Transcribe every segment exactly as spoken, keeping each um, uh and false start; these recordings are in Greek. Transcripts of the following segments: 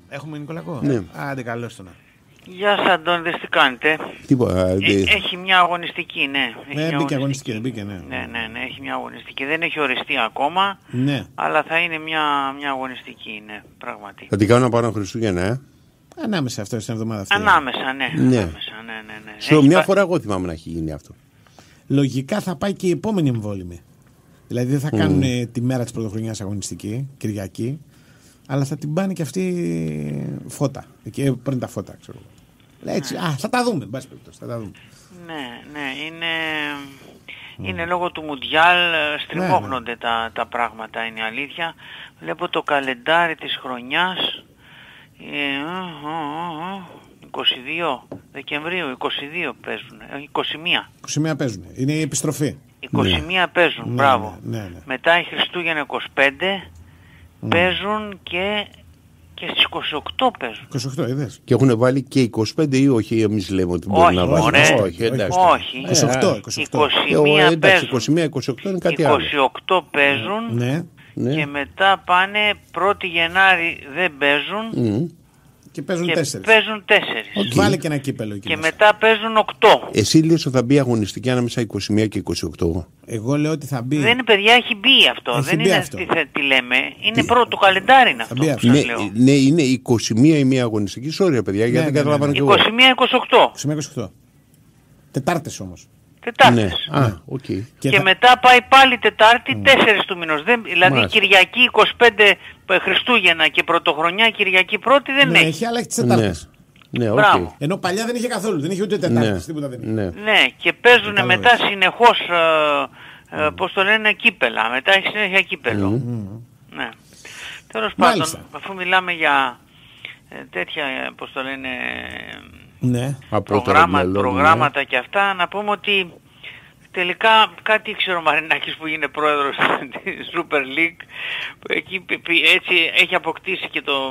Έχουμε Νικολακό. Ναι. Άντε, καλώς το να. Γεια σας Αντώνη, τι κάνετε? Τίποτα. Ε, έχει μια αγωνιστική, ναι. Έχει Ναι, μια μπήκε αγωνιστική, δεν μπήκε, ναι. Ναι, ναι, ναι, έχει μια αγωνιστική. Δεν έχει οριστεί ακόμα, Ναι. αλλά θα είναι μια, μια αγωνιστική, ναι, πραγματικά. Θα την κάνω πάνω Χριστούγεννα, ε. Ανάμεσα αυτό στην εβδομάδα αυτή. Ανάμεσα, ναι. Ναι. Ανάμεσα, ναι, ναι, ναι. Σε Έχει μια πα- φορά εγώ θυμάμαι να έχει γίνει αυτό. Λογικά θα πάει και η επόμενη εμβόλυμη. Δηλαδή δεν θα mm. κάνουν ε, τη μέρα της πρωτοχρονιάς αγωνιστική, Κυριακή, αλλά θα την πάνε και αυτή φώτα. Εκεί πριν τα φώτα, ξέρω. Έτσι, Ναι. α, θα τα δούμε, εν πάση περιπτώσει, θα τα δούμε. Ναι, ναι, είναι, είναι λόγω του Μουντιάλ, ε, στριμώχνονται ναι. τα, τα πράγματα, είναι αλήθεια. Βλέπω το καλεντάρι της χρονιάς, ε, α, α, α, είκοσι δύο Δεκεμβρίου, είκοσι δύο παίζουν, ε, είκοσι μία. είκοσι μία παίζουν, είναι η επιστροφή. είκοσι μία παίζουν, Ναι, μπράβο. ναι, ναι, ναι. Μετά οι Χριστούγεννα είκοσι πέντε παίζουν και, και στις είκοσι οκτώ παίζουν. είκοσι οκτώ, είδες. Και έχουν βάλει και είκοσι πέντε ή όχι, εμείς λέμε ότι μπορεί Όχι, να βάλει. ωραία. Όχι, εντάξει. Όχι. είκοσι οκτώ, είκοσι οκτώ. Ε, ο, είκοσι μία εντάξει, παίζουν. είκοσι μία είκοσι οκτώ είναι κάτι άλλο. είκοσι οκτώ παίζουν Ναι, Ναι. και μετά πάνε πρώτη Γενάρη δεν παίζουν Μμ. και παίζουν και τέσσερις. παίζουν τέσσερις. Οκ. Βάλε και ένα κύπελο εκεί Και μέσα. μετά παίζουν οκτώ. Εσύ λες ότι θα μπει αγωνιστική ανάμεσα είκοσι μία και είκοσι οκτώ. Εγώ λέω ότι θα μπει. Δεν είναι παιδιά, έχει μπει αυτό. Έχει δεν μπει είναι αυτό. τι, θε- τι λέμε. Είναι πρώτο το καλεντάρι είναι Θα αυτό. μπει αυτό. σας Ναι, λέω. ναι, είναι είκοσι μία η μία αγωνιστική. Sorry, παιδιά, γιατί ναι, δεν ναι, καταλαβαίνω ναι. κι εγώ. είκοσι μία είκοσι οκτώ. είκοσι μία είκοσι οκτώ. Τετάρτες όμως. Ναι, Τετάρτες. α, οκ. Και, Και θα- μετά πάει πάλι Τετάρτη τέσσερις του μηνός. Δεν, δηλαδή Μάλιστα. Κυριακή είκοσι πέντε Χριστούγεννα και Πρωτοχρονιά Κυριακή πρώτη δεν ναι, έχει. έχει, αλλά έχει τις Ναι, Τετάρτες. ναι, οκ. Μπράβο. Ενώ παλιά δεν είχε καθόλου, δεν είχε ούτε Τετάρτες, Ναι, τίποτα δεν είχε. ναι. Ναι, και παίζουν Κατάλαβες. μετά συνεχώς, ε, ε, πώς το λένε, κύπελα. Μετά έχει συνέχεια κύπελο. Ναι. Τέλος πάντων, Μάλιστα. αφού μιλάμε για ε, τέτοια, ε, πώς το λένε, Ναι. Απότερο προγράμμα, μυαλό, προγράμματα και αυτά, να πούμε ότι τελικά κάτι ήξερε ο Μαρινάκης που είναι πρόεδρος της Super League, που εκεί π- π- έτσι έχει αποκτήσει και το,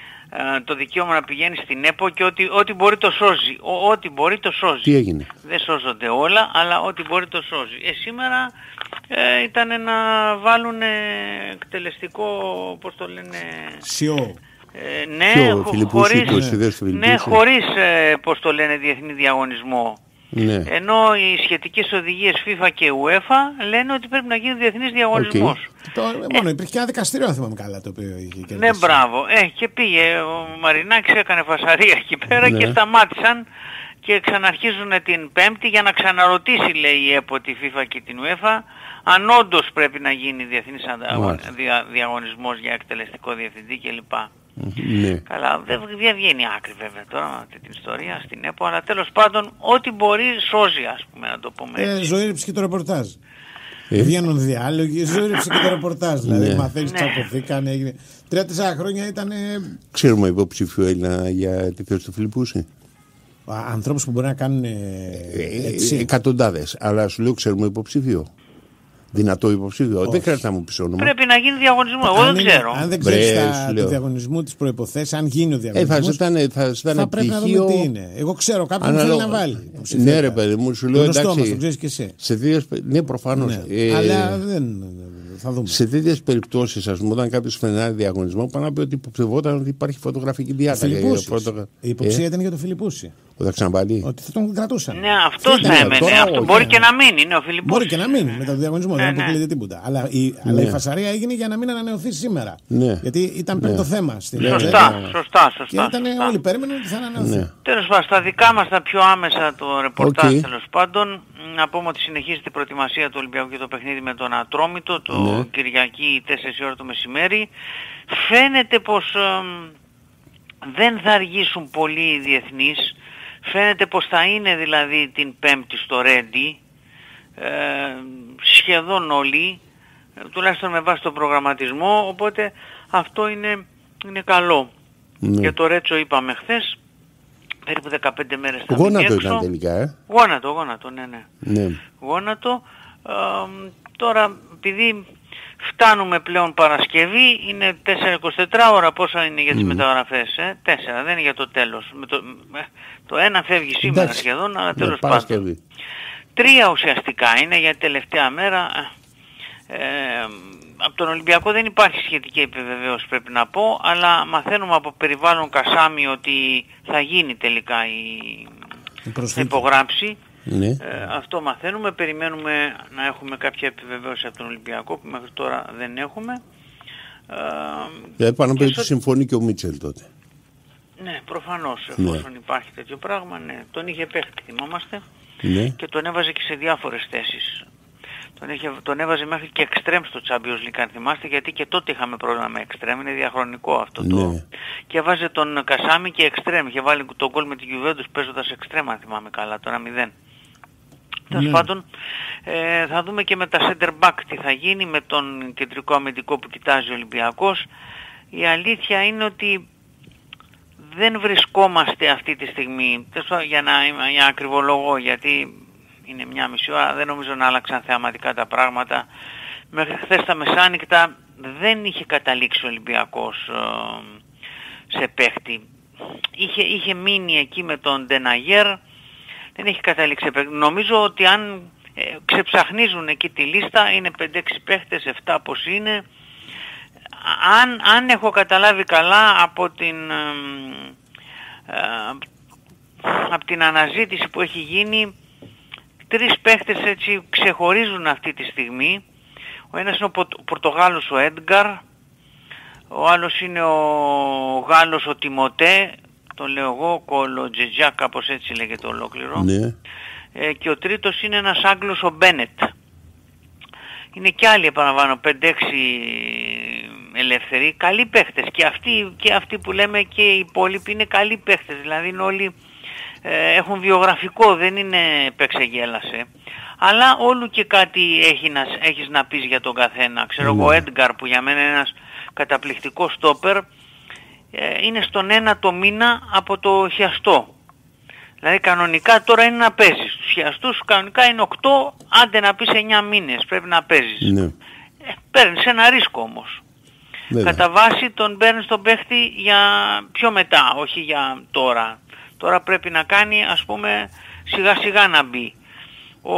ε, το δικαίωμα να πηγαίνει στην ΕΠΟ και ότι ό,τι μπορεί το σώζει. Ο- ό,τι μπορεί το σώζει. Τι έγινε? Δεν σώζονται όλα, αλλά ό,τι μπορεί το σώζει. Ε, σήμερα ε, ήταν να βάλουν εκτελεστικό, πώς το λένε, Σιώ. ε, ναι, Ποιο, χω- Φιλιππούση, χωρίς, το ιδέες του ναι, Φιλιππούση? χωρίς, ε, πώς το λένε, διεθνή διαγωνισμό. Ναι. Ενώ οι σχετικές οδηγίες FIFA και UEFA λένε ότι πρέπει να γίνει διεθνής διαγωνισμός. Το, μόνο υπήρχε και ένα δικαστήριο, αν θυμάμαι καλά, το οποίο είχε κερδίσει. Ναι, μπράβο. Ε, και πήγε ο Μαρινάκης, έκανε φασαρία εκεί πέρα Ναι. και σταμάτησαν και ξαναρχίζουν την Πέμπτη για να ξαναρωτήσει, λέει η ΕΠΟ, τη FIFA και την UEFA, αν όντως πρέπει να γίνει διεθνής ανταγω- Μάλιστα. δια, διαγωνισμός για εκτελεστικό διευθυντή κλπ. Ναι. Καλά, δεν δεν βγαίνει άκρη βέβαια τώρα αυτή την ιστορία στην ΕΠΟ, αλλά τέλος πάντων ό,τι μπορεί σώζει, ας πούμε, να το πούμε Ε, έτσι. ζωήριψε και το ρεπορτάζ. Ε. Βγαίνουν διάλογοι, ζωήριψε και το ρεπορτάζ. Δηλαδή, Ναι. μαθαίνεις, Ναι. τσακωθήκαν, έγινε. Τρία-τέσσερα χρόνια ήταν Ξέρουμε υποψήφιο Έλληνα για τη θέση του Φιλιππούση. ανθρώπους που μπορεί να κάνουν. Ε, Ε, έτσι. Εκατοντάδες. Αλλά σου λέω, ξέρουμε υποψήφιο. Δυνατό υποψήφιο. Δεν χρειάζεται να μου πει όνομα. Πρέπει να γίνει διαγωνισμό, εγώ Αν δεν είναι- ξέρω. Αν δεν ξέρει Βρε, τα σου του λέω. διαγωνισμού, τις προϋποθέσεις, αν γίνει ο Ε, διαγωνισμός, θα σου ήταν, θα σου θα ήταν πρέπει να πτυχίο. δούμε τι είναι. Εγώ ξέρω κάποιον που θέλει αναλόγω. να βάλει. Ναι, ρε παιδί μου, σου λέω Γνωστό μας, εντάξει. το ξέρεις και εσύ. Σε τέτοιες, ναι, προφανώς. Ναι. Ε, Αλλά δεν. Θα δούμε. Σε τέτοιες περιπτώσεις, ας πούμε, όταν κάποιος φαινάει διαγωνισμό, πάει να πει ότι υποψευόταν ότι υπάρχει φωτογραφική διάταξη. Φιλιππούσης. Φωτογρα- Η υποψία Ε, ήταν για τον Φιλιππούση. θα ξαναπαλεί. Ότι θα τον κρατούσαν. Ναι, αυτός Ήταν, θα ναι, έμενε. τώρα Αυτό όχι, μπορεί ναι. και να μείνει, είναι ο Φιλιππούς. Μπορεί και να μείνει μετά το διαγωνισμό, Ναι, δεν ναι. αποκλείεται τίποτα. Αλλά η, αλλά η Ναι. φασαρία έγινε για να μην ανανεωθεί σήμερα. Ναι. Γιατί ήταν πριν Ναι. το θέμα στην Ναι, Σωστά, ναι. σωστά, Και σωστά. ήταν σωστά. όλοι περίμεναν ότι θα ανανεωθεί. Ναι. Τέλος πάντων, στα δικά μας τα πιο άμεσα το ρεπορτάζ Οκ. τέλος πάντων, να πούμε ότι συνεχίζεται η προετοιμασία του Ολυμπιακού και το παιχνίδι με τον Ατρόμητο, το Ναι. Κυριακή τέσσερις η ώρα το μεσημέρι. Φαίνεται πως εμ, δεν θα αργήσουν πολύ οι διεθνείς, φαίνεται πως θα είναι δηλαδή την Πέμπτη στο Ρέντι, ε, σχεδόν όλοι, ε, τουλάχιστον με βάση τον προγραμματισμό, οπότε αυτό είναι, είναι καλό. Ναι. Για το Ρέτσο είπαμε χθες, περίπου δεκαπέντε μέρες θα μείνει Γόνατο έξω. ήταν τελικά, ε. Γόνατο, γόνατο, ναι, ναι. Ναι. Γόνατο. Ε, τώρα, επειδή φτάνουμε πλέον Παρασκευή, είναι τέσσερα είκοσι τέσσερα ώρα, πόσα είναι για τις μεταγραφές, ε? τέσσερα, δεν είναι για το τέλος. Με το, ε, το ένα φεύγει σήμερα Εντάξει. σχεδόν, αλλά Ναι, τέλος πάντων. Παρασκευή. Τρία ουσιαστικά είναι για τελευταία μέρα. Ε, από τον Ολυμπιακό δεν υπάρχει σχετική επιβεβαίωση, πρέπει να πω, αλλά μαθαίνουμε από περιβάλλον Κασάμι ότι θα γίνει τελικά η, η υπογράψη. Ναι. Ε, αυτό μαθαίνουμε, περιμένουμε να έχουμε κάποια επιβεβαίωση από τον Ολυμπιακό που μέχρι τώρα δεν έχουμε. Ε, πάνω από στο... συμφωνεί και ο Μίτσελ τότε. Ναι, προφανώς, εφόσον ναι. υπάρχει τέτοιο πράγμα, ναι. Τον είχε παίχτη, θυμόμαστε, ναι. και τον έβαζε και σε διάφορες θέσεις. Τον, είχε, τον έβαζε μέχρι και εξτρέμ στο Champions League, αν θυμάστε, γιατί και τότε είχαμε πρόβλημα με εξτρέμ, είναι διαχρονικό αυτό το... Ναι. Και έβαζε τον Κασάμι και εξτρέμ, είχε βάλει τον γκολ με την Juventus παίζοντας εξτρέμ, αν θυμάμαι καλά, το ένα μηδέν. Τέλος Ναι. πάντων, ε, θα δούμε και με τα center back τι θα γίνει, με τον κεντρικό αμυντικό που κοιτάζει ο Ολυμπιακός. Η αλήθεια είναι ότι δεν βρισκόμαστε αυτή τη στιγμή, για να είμαι για ακριβολογώ, γιατί είναι μια μισή ώρα, δεν νομίζω να άλλαξαν θεαματικά τα πράγματα. Μέχρι χθες τα μεσάνυχτα δεν είχε καταλήξει ο Ολυμπιακός ε, σε παίχτη. Είχε, είχε μείνει εκεί με τον Ντεναγέρ, δεν έχει καταλήξει σε παίχτη. Νομίζω ότι αν ε, ξεψαχνίζουν εκεί τη λίστα, είναι πέντε έξι παίχτες, επτά πως είναι. Αν, αν έχω καταλάβει καλά από την, ε, ε, από την αναζήτηση που έχει γίνει, τρεις παίχτες έτσι ξεχωρίζουν αυτή τη στιγμή. Ο ένας είναι ο Πορτογάλος ο Έντγκαρ, ο άλλος είναι ο Γάλλος ο Τιμωτέ, το λέω εγώ, Κολοτζετζιά, κάπως έτσι λέγεται ολόκληρο. Ναι. Ε, και ο τρίτος είναι ένας Άγγλος ο Μπένετ. Είναι και άλλοι, επαναλαμβάνω, πέντε έξι ελεύθεροι, καλοί παίχτες. Και αυτοί, και αυτοί που λέμε και οι υπόλοιποι είναι καλοί παίχτες, δηλαδή είναι όλοι... Ε, έχουν βιογραφικό, δεν είναι παίξε γέλασε. Αλλά όλου και κάτι έχει να, έχεις να πεις για τον καθένα. Ξέρω εγώ, ο Έντγκαρ που για μένα είναι ένας καταπληκτικός στόπερ, ε, είναι στον ένα το μήνα από το χιαστό. Δηλαδή κανονικά τώρα είναι να παίζεις. Στους χιαστούς κανονικά είναι οκτώ, άντε να πεις εννιά μήνες πρέπει να παίζεις. Ναι. Ε, παίρνεις ένα ρίσκο όμως. Βέβαια. Κατά βάση τον παίρνεις τον παίχτη για πιο μετά, όχι για τώρα. Τώρα πρέπει να κάνει, ας πούμε, σιγά σιγά να μπει. Ο,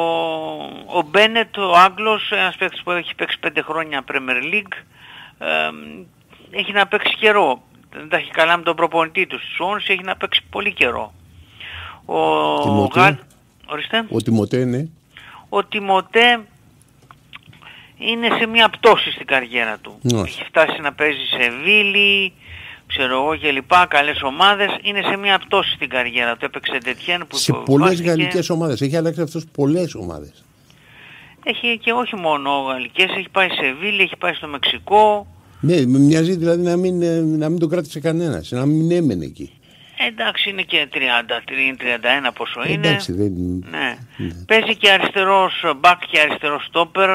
ο Μπένετ, ο Άγγλος, ένας παίκτης που έχει παίξει πέντε χρόνια Premier League, ε, έχει να παίξει καιρό. Δεν τα έχει καλά με τον προπονητή του. Στους όνους έχει να παίξει πολύ καιρό. Ο, ο, Γα... Ορίστε. ο Τιμωτέ είναι. Ο Τιμωτέ είναι σε μια πτώση στην καριέρα του. Ναι. Έχει φτάσει να παίζει σε Βίλη, ξέρω εγώ και λοιπά, καλές ομάδες. Είναι σε μια πτώση στην καριέρα του. Έπαιξε Ντετιέν που σε πολλές γαλλικές ομάδες. Έχει αλλάξει αυτός πολλές ομάδες. Έχει και όχι μόνο γαλλικές. Έχει πάει σε Βίλη, έχει πάει στο Μεξικό. Ναι, με μοιάζει δηλαδή να μην, να μην το κράτησε κανένας, να μην έμενε εκεί. Εντάξει, είναι και τριάντα, τριάντα ένα πόσο είναι. Εντάξει, δεν... Ναι. Ναι. Παίζει και αριστερός μπακ και αριστερός στόπερ.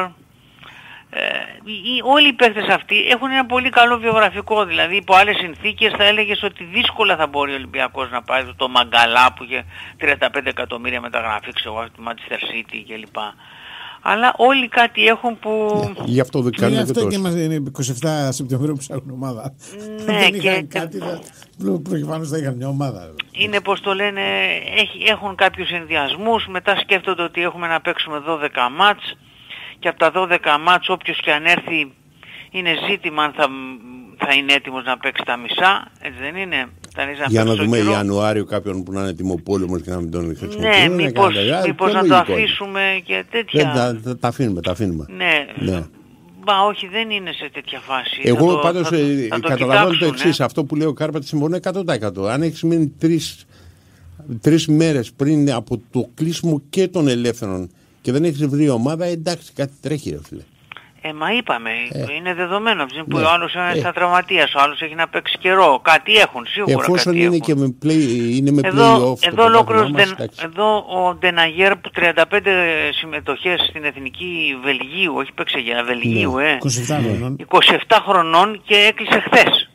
Ε, οι, όλοι οι παίκτες αυτοί έχουν ένα πολύ καλό βιογραφικό. Δηλαδή υπό άλλες συνθήκες θα έλεγες ότι δύσκολα θα μπορεί ο Ολυμπιακός να πάει το Μαγκαλά που είχε τριάντα πέντε εκατομμύρια μεταγραφή, ξέρω εγώ, του Manchester City κλπ. Αλλά όλοι κάτι έχουν που... Yeah, γι' αυτό δεν κάνουν και και αυτό τόσο. και μας είναι εικοστή εβδόμη Σεπτεμβρίου που ψάχνουν ομάδα. Ναι, δεν και... είχαν κάτι, προφανώς θα είχαν μια ομάδα. Είναι πως το λένε, έχουν κάποιους ενδιασμούς, μετά σκέφτονται ότι έχουμε να παίξουμε δώδεκα μάτς και από τα δώδεκα μάτς όποιος και αν έρθει είναι ζήτημα αν θα, θα είναι έτοιμος να παίξει τα μισά, έτσι δεν είναι. Για να δούμε Ιανουάριο κάποιον που να είναι τιμοπόλεμος και να μην τον χρησιμοποιούμε. Ναι, μήπως, μήπως να το αφήσουμε και τέτοια. Δεν, τα, τα αφήνουμε, τα αφήνουμε. Ναι. Ναι. Μα όχι, δεν είναι σε τέτοια φάση. Εγώ το, πάντως θα, ε, θα καταλαβαίνω το εξής. ε. Αυτό που λέει ο Κάρπατ συμφωνώ εκατό τοις εκατό. Αν έχεις μείνει τρεις, τρεις μέρες πριν από το κλείσιμο και των ελεύθερων και δεν έχεις βρει ομάδα, εντάξει, κάτι τρέχει ρε φίλε. Ε, μα είπαμε, ε, είναι δεδομένο. Που ναι, ο άλλος είναι ε, στα τραυματίας, ο άλλος έχει να παίξει καιρό. Κάτι έχουν, σίγουρα. Εφόσον κάτι είναι έχουν. και με play, είναι με εδώ, play-off. Εδώ, ολόκληρος, δεν, εδώ ο Ντεναγέρ που τριάντα πέντε συμμετοχές στην εθνική Βελγίου, όχι παίξει για Βελγίου, ναι, ε. είκοσι επτά χρονών. είκοσι επτά χρονών και έκλεισε χθες.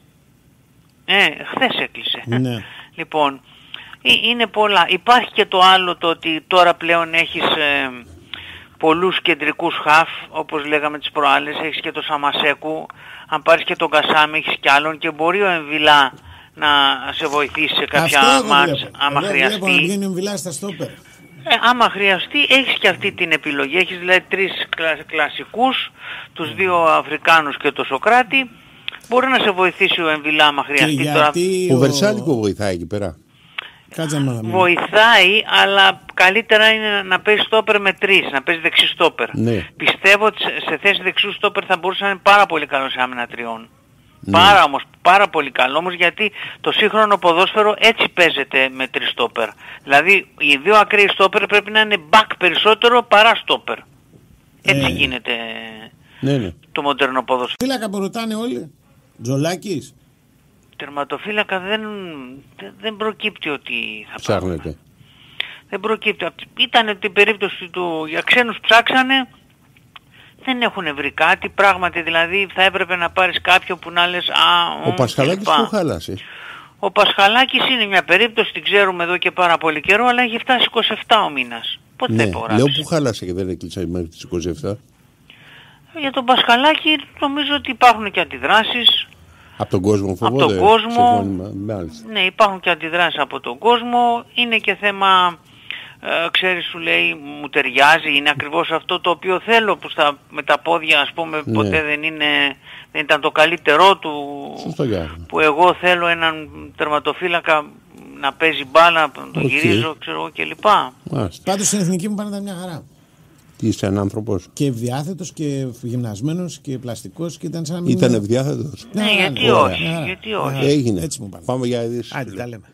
Ε, χθες έκλεισε. Ναι. Λοιπόν, είναι πολλά. Υπάρχει και το άλλο το ότι τώρα πλέον έχεις... Ε, πολλούς κεντρικούς χαφ, όπως λέγαμε τις προάλλες, έχεις και το Σαμασέκου, αν πάρεις και τον Κασάμι έχεις κι άλλον και μπορεί ο Εμβιλά να σε βοηθήσει σε κάποια μάτς άμα εγώ χρειαστεί. Βλέπω να βγαίνει ο Εμβιλά στα στόπερ. Ε, άμα χρειαστεί, έχεις και αυτή την επιλογή. Έχεις δηλαδή τρεις κλα, κλασικούς, τους δύο Αφρικάνους και το Σοκράτη. Μπορεί να σε βοηθήσει ο Εμβιλά άμα χρειαστεί. Τώρα... Ο, ο Βερσάλικο βοηθάει εκεί πέρα. Κάτσε να βοηθάει, αλλά καλύτερα είναι να παίζει στόπερ με τρεις, να παίζει δεξί στόπερ. Ναι. Πιστεύω ότι σε θέση δεξιού στόπερ θα μπορούσε να είναι πάρα πολύ καλό σε άμυνα τριών. Ναι. Πάρα όμως, πάρα πολύ καλό όμως, γιατί το σύγχρονο ποδόσφαιρο έτσι παίζεται με τρεις στόπερ. Δηλαδή οι δύο ακραίοι στόπερ πρέπει να είναι back περισσότερο παρά στόπερ. Έτσι ε, γίνεται ναι, ναι. το μοντέρνο ποδόσφαιρο. Φύλακα που ρωτάνε όλοι. Τζολάκης. Τερματοφύλακα δεν, δεν προκύπτει ότι θα ψάχνετε. Δεν προκύπτει. Ήταν την περίπτωση του, για ξένους ψάξανε, δεν έχουν βρει κάτι, πράγματι δηλαδή θα έπρεπε να πάρεις κάποιον που να λες α, ο Πασχαλάκης που χάλασε. Ο Πασχαλάκης είναι μια περίπτωση, την ξέρουμε εδώ και πάρα πολύ καιρό, αλλά έχει φτάσει είκοσι επτά ο μήνας. Πότε ναι, θα υπογράψει. Λέω που χάλασε και δεν έκλεισα μέχρι τις είκοσι επτά. Για τον Πασχαλάκη νομίζω ότι υπάρχουν και αντιδράσεις. Από τον κόσμο φοβόνται. Από τον κόσμο, ναι, υπάρχουν και αντιδράσεις από τον κόσμο. Είναι και θέμα, ε, ξέρεις, σου λέει, μου ταιριάζει, είναι ακριβώς αυτό το οποίο θέλω, που στα, με τα πόδια, ας πούμε, ναι. ποτέ δεν, είναι, δεν ήταν το καλύτερό του, που εγώ θέλω έναν τερματοφύλακα να παίζει μπάλα, να τον okay. γυρίζω, ξέρω εγώ κλπ. Πάντως στην εθνική μου πάνε μια χαρά. Είσαι ένα άνθρωπος. Και ευδιάθετος και γυμνασμένος και πλαστικός και ήταν σαν να μην... Ήταν ευδιάθετος. Ναι, γιατί όχι, γιατί όχι. Έγινε. Έτσι μου πάνε. Πάμε για ειδήσεις. Άντε, τα λέμε.